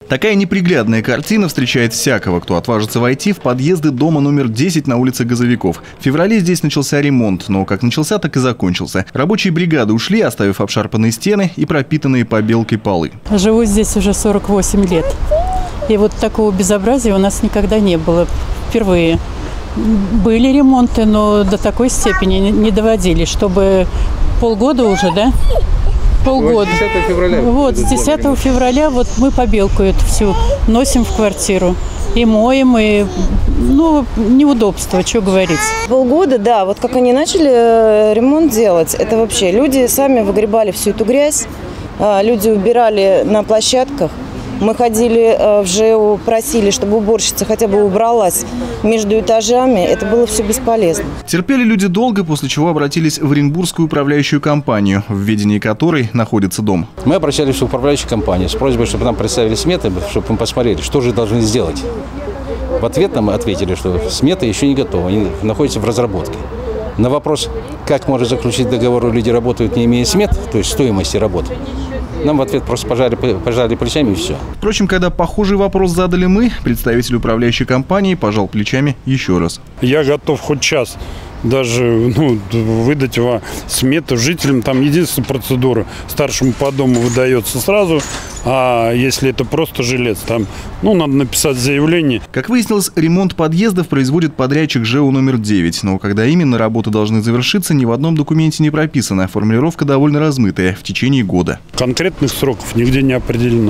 Такая неприглядная картина встречает всякого, кто отважится войти в подъезды дома номер 10 на улице Газовиков. В феврале здесь начался ремонт, но как начался, так и закончился. Рабочие бригады ушли, оставив обшарпанные стены и пропитанные побелкой полы. Живу здесь уже 48 лет. И вот такого безобразия у нас никогда не было. Впервые. Были ремонты, но до такой степени не доводили, чтобы полгода уже, да? Полгода. 10 февраля. Вот, с 10 февраля вот мы побелку эту всю носим в квартиру. И моем, и, неудобство, что говорить. Полгода, да, вот как они начали ремонт делать, это вообще люди сами выгребали всю эту грязь, люди убирали на площадках. Мы ходили в ЖЭУ, просили, чтобы уборщица хотя бы убралась между этажами. Это было все бесполезно. Терпели люди долго, после чего обратились в Оренбургскую управляющую компанию, в ведении которой находится дом. Мы обращались в управляющую компанию с просьбой, чтобы нам представили сметы, чтобы мы посмотрели, что же должны сделать. В ответ нам ответили, что сметы еще не готовы, они находятся в разработке. На вопрос, как можно заключить договор, люди работают, не имея смет, то есть стоимости работы, нам в ответ просто пожали плечами и все. Впрочем, когда похожий вопрос задали мы, представитель управляющей компании пожал плечами еще раз. Я готов хоть час даже выдать смету жителям. Там единственная процедура: старшему по дому выдается сразу, а если это просто жилец, там надо написать заявление. Как выяснилось, ремонт подъездов производит подрядчик ЖЭУ номер 9. Но когда именно работы должны завершиться, ни в одном документе не прописано. Формулировка довольно размытая: в течение года. Конкретных сроков нигде не определено.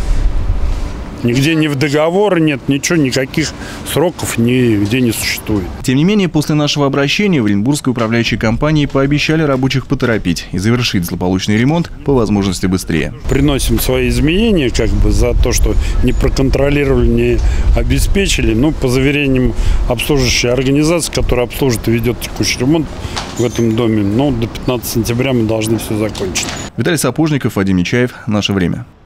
Нигде ни в договоре нет, ничего, никаких сроков нигде не существует. Тем не менее, после нашего обращения в Оренбургской управляющей компании пообещали рабочих поторопить и завершить злополучный ремонт по возможности быстрее. Приносим свои изменения за то, что не проконтролировали, не обеспечили. По заверениям обслуживающей организации, которая обслужит и ведет текущий ремонт в этом доме, до 15 сентября мы должны все закончить. Виталий Сапожников, Вадим Нечаев. Наше время.